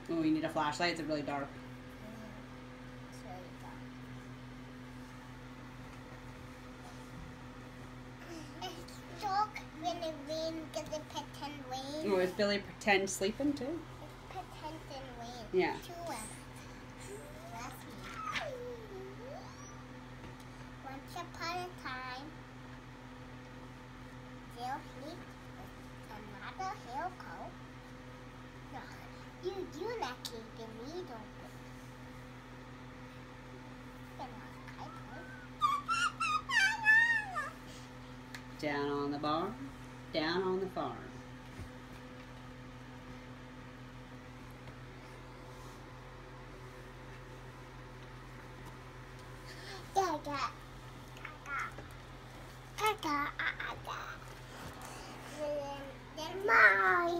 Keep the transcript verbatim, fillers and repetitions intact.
Oh, you need a flashlight? It's really dark. It's really dark. It's dark when it rains because it pretend rain. Oh, is Billy pretend sleeping too? It's pretend rain. Yeah. Too. That's me. Once upon a time, there lived another hero called. No, you you not keeping me, don't you? Down on the barn, down on the farm. Gaga. Gaga. Gaga. Then, then,